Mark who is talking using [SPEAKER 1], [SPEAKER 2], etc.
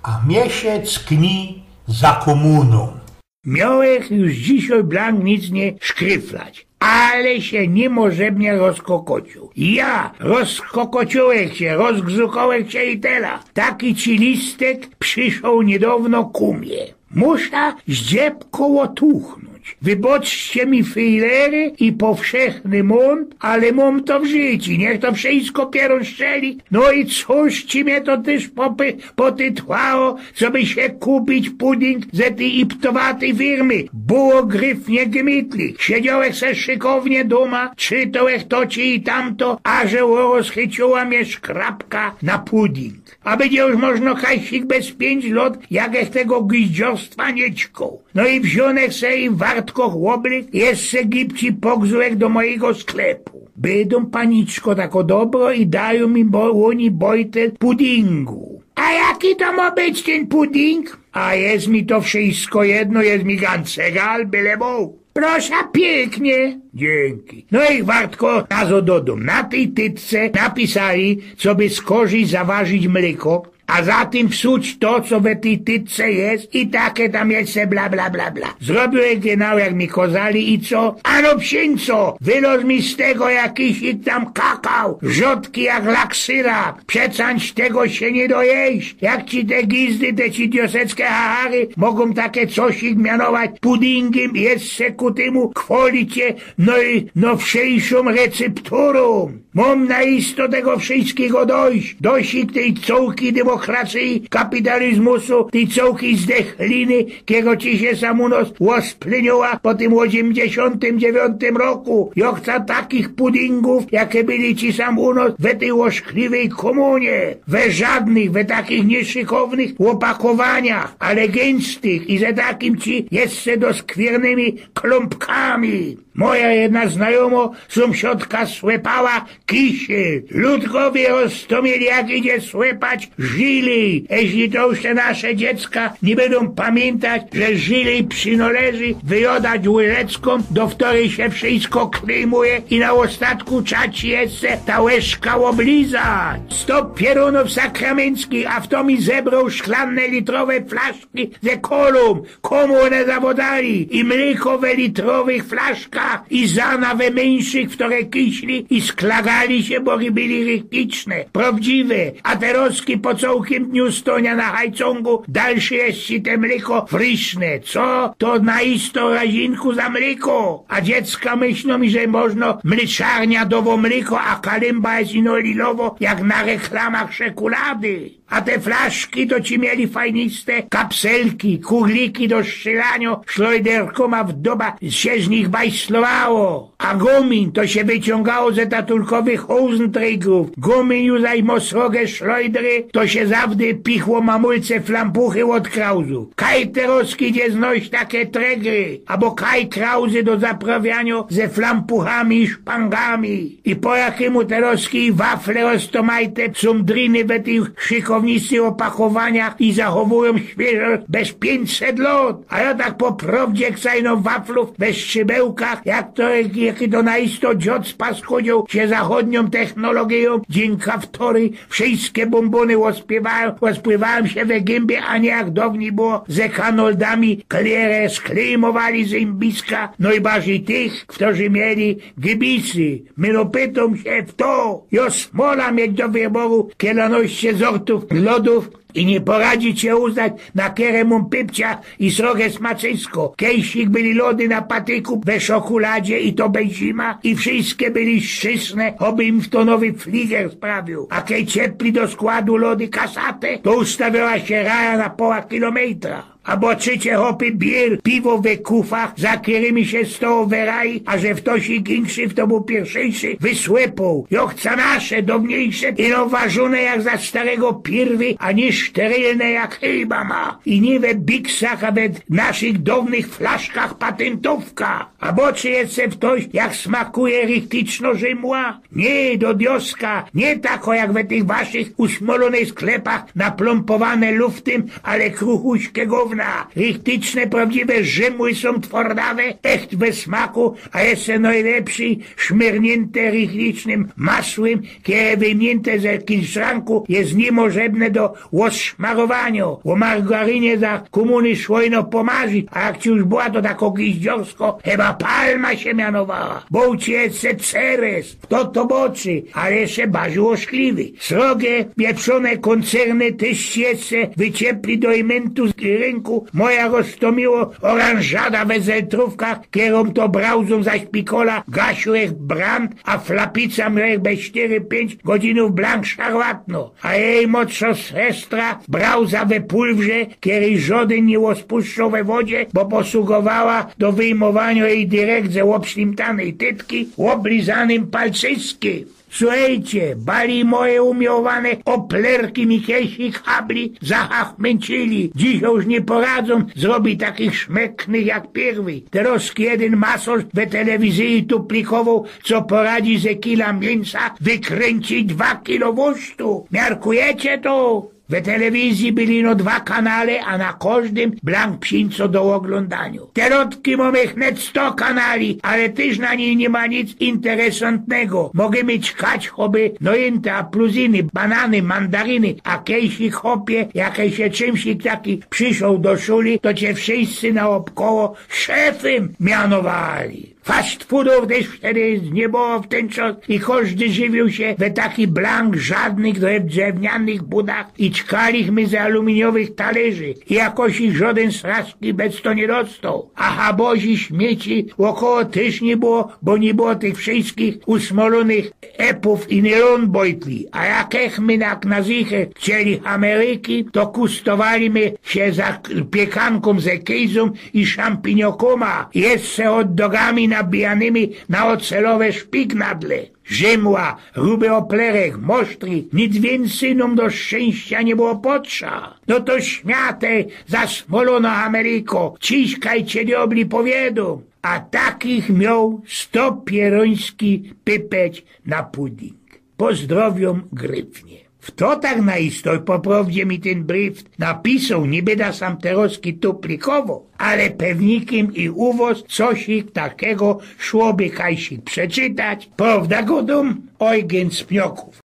[SPEAKER 1] a miesiąc kni za komuną.
[SPEAKER 2] Miałech już dzisiaj blank nic nie szkryflać, ale się niemożebnie rozkokocił. Ja rozkokociłech się, rozgrzukałech się i tela. Taki ci listek przyszł niedawno ku mnie. Muszę zdziebkoło tuchnąć. Wyboczcie mi filery i powszechny mąd, ale mam to w życiu, niech to wszystko pieron strzeli. No i coś ci mnie to też potytłało, co by się kupić pudding ze tej iptowatej firmy. Było gryf niegemytli. Siedziałech se szykownie doma, czytałech to ci i tamto, a że rozchyciła mnie szkrapka na pudding. A będzie już można kajsik bez 5 lat, jakech tego gwiździostwa nie ćkał. No i wziąłech se i wartko chłoblik, jeszcze gipci pogzułek do mojego sklepu. Bydą paniczko tako dobro i dają mi oni bojtel puddingu. A jaki to ma być ten pudding? A jest mi to wszystko jedno, jest mi gancegal, byle był. Proszę pięknie. Dzięki. No i wartko nazo dodum. Na tej tytce napisali, co by z korzy zaważyć mleko, a za tym wsuć to, co we tej tytce jest i takie tam jeszcze bla bla bla bla. Zrobiłem genau jak mi kozali i co? Ano psieńco, wyloz mi z tego jakiś tam kakao, rzodki jak laksyra, przecańcz tego się nie dojeść. Jak ci te gizdy, te ci dioseckie hahary mogą takie coś ich mianować puddingiem jeszcze ku temu kwolicie, no i nowszejszą recepturą. Mam na isto tego wszystkiego dojść. Dojść tej cołki demokracji, kapitalizmusu, tej cołki zdechliny, kiego ci się samunos łospleniła po tym 89 roku. Ja chcę takich puddingów, jakie byli ci sam u nas we tej łoszkliwej komunie. We żadnych, we takich nieszykownych opakowaniach, ale gęstych i ze takim ci jeszcze doskwiernymi klompkami. Moja jedna znajomo sąsiadka słepała kisiel. Ludkowie roztomieli, jak idzie słepać żyli. Jeśli to już te nasze dziecka nie będą pamiętać, że żyli przynależy wyjodać łyżeczką, do której się wszystko klejmuje i na ostatku czaci jeszcze ta łyżka oblizać. Stop pierunów sakramenckich, a w to mi zebrał szklanne litrowe flaszki ze kolą. Komu one zawodali? I mleko we litrowych flaszkach i zana we mniejszych, w które kiśli i sklagali się, bo byli rytmiczne, prawdziwe, a teroski po całkiem dniu stonia na hajcongu dalsze jest ci te mleko friszne. Co? To na isto razinku za mleko. A dziecka myślą mi, że można mleczarnia dowo mleko, a kalimba jest ino lilowo, jak na reklamach czekolady. A te flaszki to ci mieli fajniste kapselki, kugliki do strzelania, szlojderkoma w doba się z nich bajslowało. A gumin to się wyciągało ze tatulkowych hosentrygów. Gumin już zajmo sroge szlojdry, to się zawdy pichło mamulce flampuchy od krauzów. Kaj teroski idzie znosić takie tregry, albo kaj krauzy do zaprawiania ze flampuchami i szpangami. I po jakiemu teroski wafle ostomajte są driny we tych szykownictych opakowaniach i zachowują świeżość bez 500 lat. A ja tak po prawdzie ksajno waflów bez szybełkach, jak to jaki to naisto dziot spaskudził się zachodnią technologią, dzięki wtory wszystkie bombony ospływałem się we gębie, a nie jak dawniej było ze kanoldami klierę sklejmowali z imbiska, no i bardziej tych, którzy mieli gibisy. My pytam się w to, jo smola mieć do wyboru kielonoście sortów lodów i nie poradzi cię uznać na kieremum pypcia i srogie smaczysko. Kiedyś byli lody na patyku we szokoladzie i to bez zima i wszystkie byli szczysne, oby im w to nowy fliger sprawił. A kiedy ciepli do składu lody kasatę, to ustawiała się raja na poła kilometra. Albo czycie hopy bier, piwo we kufach, za którymi się stoło weraj, a że w to się ginszy, w to był pierwszejszy, wysłepał. Jo chce nasze, dobniejsze, ino ważone jak za starego pirwy, a nie szterylne jak chyba ma. I nie we biksach, a we naszych dawnych flaszkach patentówka. Albo czy jest w toś, jak smakuje ryktyczno rzymła? Nie, do dioska, nie tako jak we tych waszych usmolonych sklepach naplompowane luftem, ale kruchuśkie gówna. pewna, richtyczne, prawdziwe żymły są twordawe, echt bez smaku, a jeszcze najlepszy, szmyrnięte richtycznym masłem, które wyjmięte ze kilszranku jest niemożebne do łosmarowania. O margarynie za komuny szłojno pomarzyć, a jak ci już była to tako giździorsko, chyba Palma się mianowała, bo uciece Ceres, to boczy, ale jeszcze bardzo oszkliwy. Srogie, pieprzone koncerny też jeszcze wyciepli do imentu z rynku, moja roztomiło oranżada we zeltrówkach, kierom to brauzą zaś pikola, gasiurek brand, a flapica mlech bez 4-5 godzinów blank szarłatno, a jej mocno sestra brauza we pulwrze, kierej żaden nie ospuszczał we wodzie, bo posługowała do wyjmowania jej direkt ze łopślimtanej tytki oblizanym palcyskiem. Słuchajcie, bali moje umiowane oplerki Mikielsich habli zahachmęcili. Dziś już nie poradzą zrobić takich szmeknych jak pierwy. Teraz jeden masorz we telewizji tuplikował, co poradzi ze kila mięsa wykręcić 2 kilo wustu. Miarkujecie to? We telewizji byli no 2 kanale, a na każdym blank psinco do oglądania. Terotki mamy chnet 100 kanali, ale też na niej nie ma nic interesantnego. Możemy czkać choby nojęte apluziny, banany, mandaryny, a kejsi chopie, jakej się czymś taki przyszł do szuli, to cię wszyscy naokoło szefem mianowali. Fast foodów też wtedy nie było w ten czas i każdy żywił się we taki blank żadnych drewnianych budach i czkaliśmy z aluminiowych talerzy i jakoś ich żaden sraczki bez to nie dostał. A habozi śmieci około też nie było, bo nie było tych wszystkich usmolonych epów i nylonbojtli. A jakechmy jak na zichę chcieli Ameryki, to kustowaliśmy się za piekanką ze kejzą i szampiniokoma, jeszcze hot dogami nabijanymi na ocelowe szpignadle. Rzymła, ruby oplerek, mosztri, nic więcej nam do szczęścia nie było potrza. No to śmiate, zasmolono Ameryko, ciskajcie diobli powiedzą. A takich miał 100 pieroński pypeć na pudding. Pozdrowią Gryfnie. W to tak na istoj poprawdzie mi ten brief napisał, niby da sam teroski tuplikowo, ale pewnikiem i uwoz cosik takiego szłoby kajsik przeczytać. Prawda godum? Eugen z Pnioków.